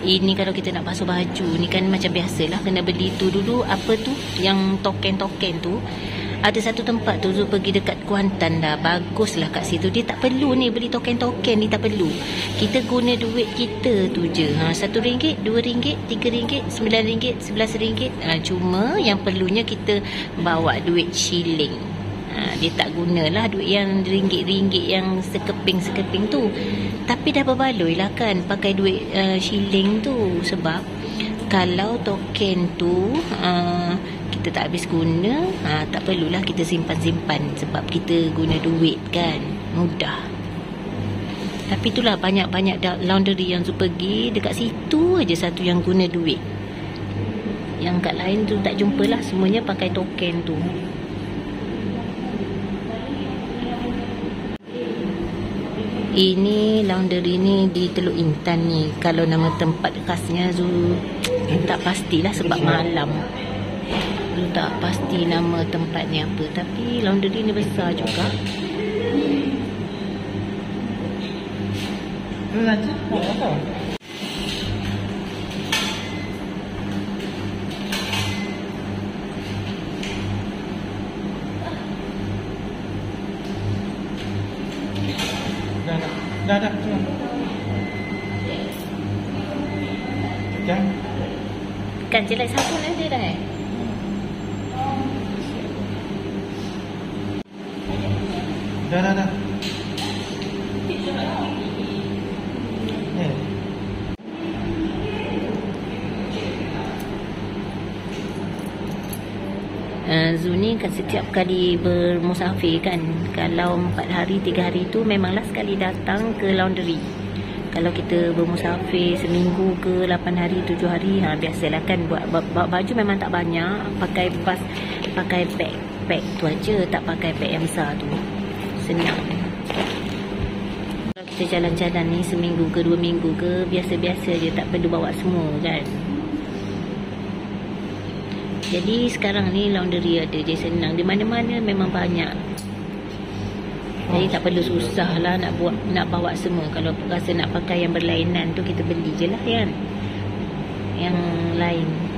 Ini kalau kita nak basuh baju ni kan macam biasalah, kena beli tu dulu. Apa tu yang token-token tu. Ada satu tempat tu pergi dekat Kuantan dah. Baguslah kat situ. Dia tak perlu ni beli token-token ni, tak perlu. Kita guna duit kita tu je. RM1, RM2, RM3, RM9, RM11. Cuma yang perlunya kita bawa duit shilling. Dia tak gunalah duit yang ringgit-ringgit yang sekeping-sekeping tu. Tapi dah berbaloi lah kan pakai duit shilling tu. Sebab kalau token tu kita tak habis guna, tak perlulah kita simpan-simpan. Sebab kita guna duit kan, mudah. Tapi itulah banyak-banyak laundry yang Zu pergi, dekat situ aja satu yang guna duit. Yang kat lain tu tak jumpalah, semuanya pakai token tu. Ini laundry ni di Teluk Intan ni. Kalau nama tempat khasnya Zu tak pastilah sebab malam. Zu tak pasti nama tempat ni apa. Tapi laundry ni besar juga. Dah. Jangan. Kan jelek sabun ada dah Dah. Zu ni kan setiap kali bermusafir kan, kalau 4 hari 3 hari tu memanglah sekali datang ke laundry. Kalau kita bermusafir seminggu ke 8 hari 7 hari, biasalah kan buat baju memang tak banyak, pakai bas, pakai bag tu aja, tak pakai bag yang besar tu. Senang. Kalau kita jalan-jalan ni seminggu ke 2 minggu ke, biasa-biasa je, tak perlu bawa semua kan. Jadi sekarang ni laundry ada je, senang. Di mana-mana memang banyak. Jadi tak perlu susah lah nak bawa semua. Kalau rasa nak pakai yang berlainan tu, kita beli je lah kan yang lain.